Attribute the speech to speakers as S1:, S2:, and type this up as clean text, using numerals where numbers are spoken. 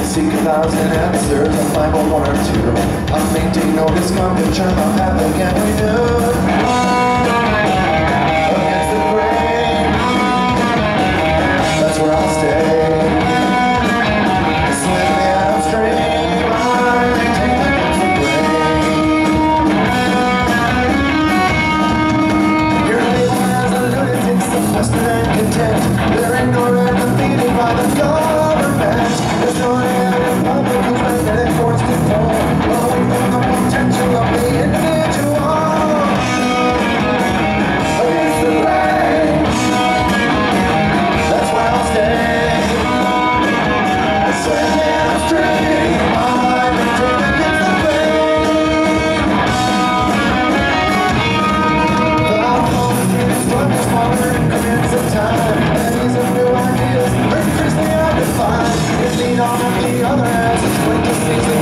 S1: Seek 1,000 answers, I'll find but one or two. I'm maintaining no discomfort, turn my path again renewed. Against the grain, that's where I'll stay. Slim the upstream, I maintain against the grain. You're labeled as a lunatic, suppressed and content. They're ignored and defeated by the government. There's no on the other as it's going to cease.